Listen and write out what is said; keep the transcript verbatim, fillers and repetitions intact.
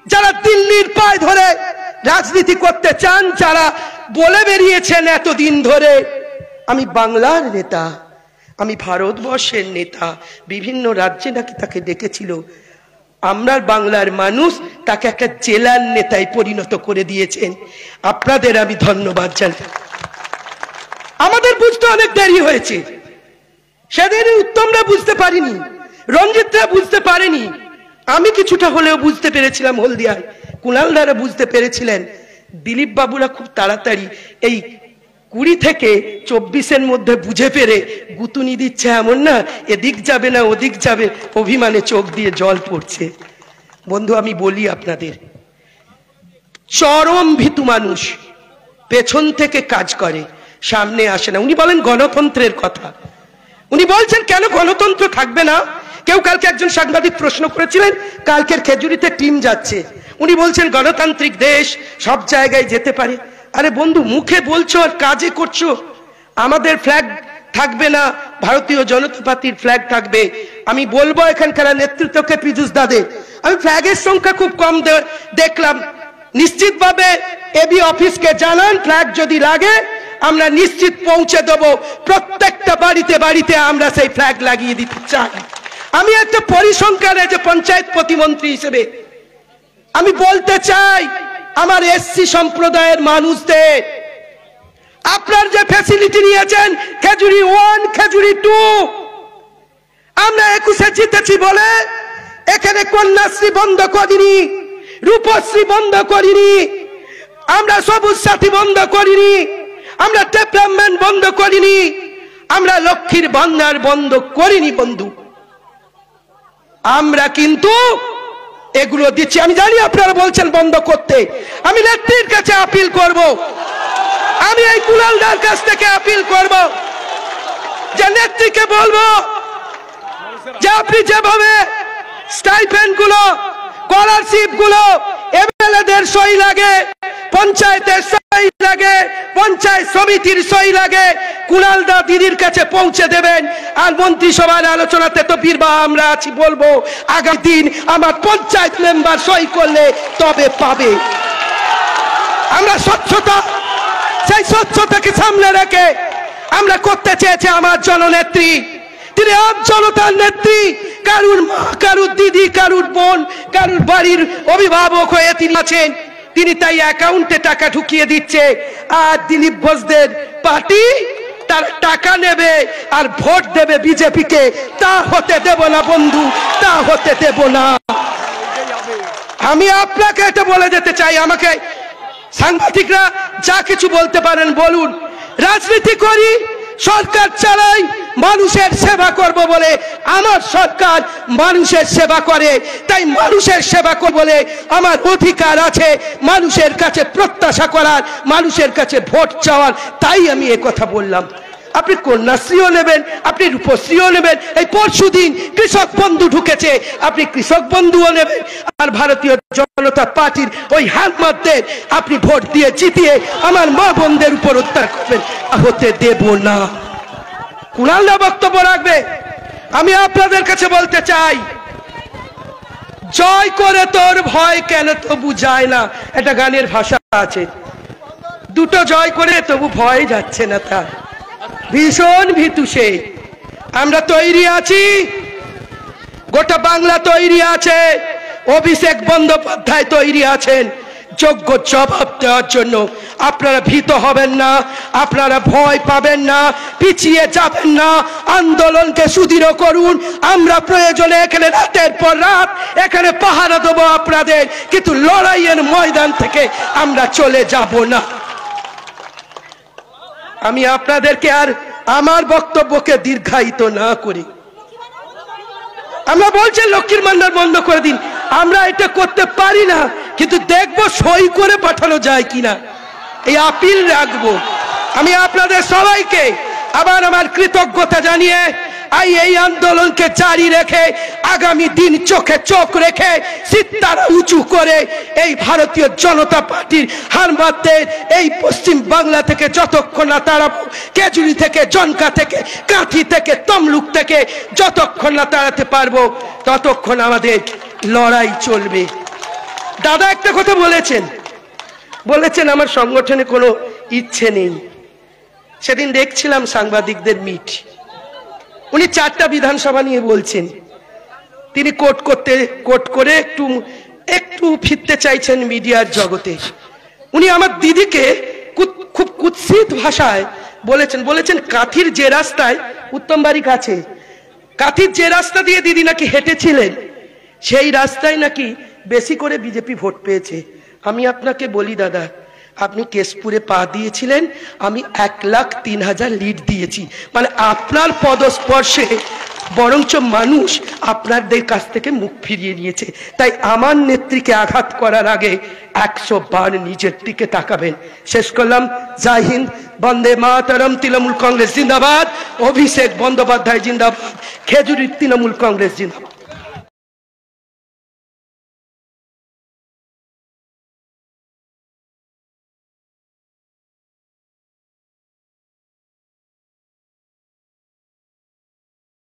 যারা দিল্লির পায়ে ধরে রাজনীতি করতে চান, যারা বলে বেরিয়েছেন এতদিন ধরে আমি বাংলার নেতা, আমি ভারতবর্ষের নেতা, বিভিন্ন রাজ্যে নাকি তাকে ডেকেছিল, আমরা বাংলার মানুষ তাকে একটা জেলার নেতায় পরিণত করে দিয়েছেন। আপনাদের আমি ধন্যবাদ জানাই। আমাদের বুঝতে অনেক দেরি হয়েছে, সেদিন উত্তমরা বুঝতে পারিনি, রঞ্জিতরা বুঝতে পারেনি, আমি কিছুটা হলেও বুঝতে পেরেছিলাম, হলদিয়ায় কুণালদারা বুঝতে পেরেছিলেন, দিলীপ বাবুরা খুব তাড়াতাড়ি এই কুড়ি থেকে চব্বিশের মধ্যে বুঝে পেরে গুতুনি দিচ্ছে, এমন না এদিক যাবে না ওদিক যাবে, অভিমানে চোখ দিয়ে জল পড়ছে। বন্ধু আমি বলি আপনাদের, চরম ভীতু মানুষ পেছন থেকে কাজ করে, সামনে আসে না। উনি বলেন গণতন্ত্রের কথা, উনি বলছেন কেন গণতন্ত্র থাকবে না। কেউ কালকে একজন সাংবাদিক প্রশ্ন করেছিলেন, কালকের খেজুরিতে টিম যাচ্ছে, উনি বলছেন গণতান্ত্রিক দেশ, সব জায়গায় যেতে পারে। আরে বন্ধু, মুখে বলছো আর কাজে করছো। আমাদের ফ্ল্যাগ থাকবে না, ভারতীয় জনতা পার্টির ফ্ল্যাগ থাকবে। আমি বলবো এখানকার নেতৃত্বকে, পীযূষ দাদে, আমি ফ্ল্যাগের সংখ্যা খুব কম দেখলাম, নিশ্চিতভাবে এবি অফিসকে জানান, ফ্ল্যাগ যদি লাগে আমরা নিশ্চিত পৌঁছে দেবো, প্রত্যেকটা বাড়িতে বাড়িতে আমরা সেই ফ্ল্যাগ লাগিয়ে দিতে চাই। আমি একটা পরিসংখ্যানে যে পঞ্চায়েত প্রতিমন্ত্রী হিসেবে আমি বলতে চাই, আমার এসসি সম্প্রদায়ের মানুষদের আপনার যে ফ্যাসিলিটি নিয়েছেন, খেজুরি ওয়ান খেজুরি টু, আমরা একুশে জিতেছি বলে এখানে কন্যাশ্রী বন্ধ করিনি, রূপশ্রী বন্ধ করিনি, আমরা সবুজ সাথী বন্ধ করিনি, আমরা ডেভেলপমেন্ট বন্ধ করিনি, আমরা লক্ষ্মীর ভান্ডার বন্ধ করিনি। বন্ধু আমরা কিন্তু এগুলো দিচ্ছি। আমি জানি আপনারা বলছেন বন্ধ করতে, আমি নেত্রীর কাছে আপিল করব, আমি এই কুণালদার কাছ থেকে আপিল করব, যে নেত্রীকে বলবো যে আপনি যেভাবে স্টাইপেন্ড গুলো, স্কলারশিপ গুলো এমএলএদের সই লাগে, পঞ্চায়েতের সই লাগে, পঞ্চায়েত সমিতির সই লাগে, কুণালদা দিদির কাছে পৌঁছে দেবেন। আর মন্ত্রিসভার আলোচনাতে তো বীরবা আমরা আছি, বলবো আগামী দিন আমার পঞ্চায়েত মেম্বার সই করলে তবে পাবে। আমরা স্বচ্ছতা, সেই স্বচ্ছতাকে সামনে রেখে আমরা করতে চেয়েছি আমার জননেত্রী, তিনি আম জনতার নেত্রী, কারুর মা, কারুর দিদি, কারুর বোন, কারুর বাড়ির অভিভাবক হয়ে তিনি আছেন। তিনি তাই অ্যাকাউন্টে টাকা ঢুকিয়ে দিচ্ছে, আর দিলীপ ঘোষদের পার্টি তার টাকা নেবে আর ভোট দেবে বিজেপিকে। তা হতে দেব না বন্ধু, তা হতে দেব না। আমি আপনাকে এটা বলে যেতে চাই, আমাকে সাংবাদিকরা যা কিছু বলতে পারেন বলুন, রাজনীতি করি, সরকার চালাই, মানুষের সেবা করব বলে আমার সরকার মানুষের সেবা করে, তাই মানুষের সেবা করব বলে আমার অধিকার আছে মানুষের কাছে প্রত্যাশা করার, মানুষের কাছে ভোট চাওয়ার। তাই আমি এ কথা বললাম। আপনি কন্যাশ্রীও নেবেন, আপনি রূপশ্রীও নেবেন, এই পরশু দিন কৃষক বন্ধু ঢুকেছে, আপনি কৃষক বন্ধুও নেবেন, আর ভারতীয় জনতা পার্টির ওই হাতমাতদের আপনি ভোট দিয়ে জিতিয়ে আমার মা বোনদের উপর অত্যাচার করবেন। হতে দেব না। কুণালদা বক্তব্য রাখবে। আমি আপনাদের কাছে বলতে চাই, জয় করে তোর ভয় কেন তবু যায় না, একটা গানের ভাষা আছে, দুটো জয় করে তবু ভয় যাচ্ছে না তার, ভীষণ ভীতু সে। আমরা তৈরি আছি, গোটা বাংলা তৈরি আছে, অভিষেক বন্দ্যোপাধ্যায় তৈরি আছেন যোগ্য জবাব দেওয়ার জন্য। আপনারা ভীত হবেন না, আপনারা ভয় পাবেন না, পিছিয়ে যাবেন না, আন্দোলনকে সুদৃঢ় করুন। আমরা প্রয়োজনে এখানে রাতের পর রাত এখানে পাহারা দেবো আপনাদের, কিন্তু লড়াইয়ের ময়দান থেকে আমরা চলে যাব না। আমি আপনাদেরকে আর আমার বক্তব্যকে দীর্ঘায়িত না করি, আমরা বলছি লক্ষ্মীর ভান্ডার বন্ধ করে দিন, আমরা এটা করতে পারি না, কিন্তু দেখবো সই করে পাঠানো যায় কিনা, এই আপিল রাখবো। আমি আপনাদের সবাইকে আবার আমার কৃতজ্ঞতা জানিয়ে আই এই আন্দোলনকে জারি রেখে আগামী দিন চোখে চোখ রেখে সিতারা উঁচু করে এই ভারতীয় জনতা পার্টির হারমাতদের এই পশ্চিম বাংলা থেকে যতক্ষণ না তাড়াবো, কেজুরি থেকে, জনকা থেকে, কাঁথি থেকে, তমলুক থেকে যতক্ষণ না তাড়াতে পারবো ততক্ষণ আমাদের লড়াই চলবে। দাদা একটা কথা বলেছেন, বলেছেন আমার সংগঠনে কোনো ইচ্ছে নেই। সেদিন দেখছিলাম সাংবাদিকদের মিট, উনি চারটা বিধানসভা নিয়ে বলছেন, তিনি কোট করতে কোট করে একটু একটু ফিরতে চাইছেন মিডিয়ার জগতে। উনি আমার দিদিকে খুব কুৎসিত ভাষায় বলেছেন, বলেছেন কাঁথির যে রাস্তায়, উত্তম বাড়ি কাছে, কাঁথির যে রাস্তা দিয়ে দিদি নাকি হেঁটেছিলেন সেই রাস্তায় নাকি বেশি করে বিজেপি ভোট পেয়েছে। আমি আপনাকে বলি দাদা, আপনি কেশপুরে পা দিয়েছিলেন, আমি এক লাখ তিন হাজার লিড দিয়েছি। মানে আপনার পদস্পর্শে বরঞ্চ মানুষ আপনাদের কাছ থেকে মুখ ফিরিয়ে নিয়েছে। তাই আমার নেত্রীকে আঘাত করার আগে একশো বার নিজের দিকে তাকাবেন। শেষ করলাম। জয় হিন্দ, বন্দে মাতরম, তৃণমূল কংগ্রেস জিন্দাবাদ, অভিষেক বন্দ্যোপাধ্যায় জিন্দাবাদ, খেজুরির তৃণমূল কংগ্রেস জিন্দাবাদ।